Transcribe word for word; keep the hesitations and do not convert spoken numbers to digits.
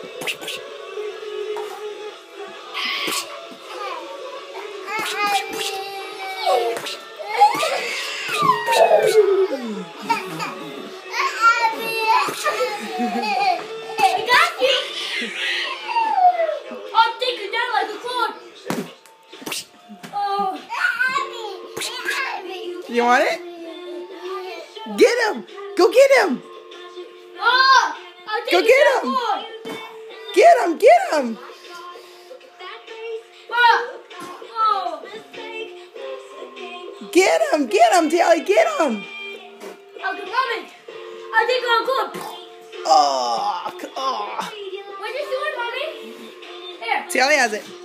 I got you! I'll take you down like a clown. Oh. You want it? Get him! Go get him! Oh, I'll take Go you get down him! more. Get him! Get him! Oh. Oh. Get him! Get him, Tally! Get him! I'll come on. I think I'll go. Oh! Oh! Where's your sword, Mommy? Here. Tally has it.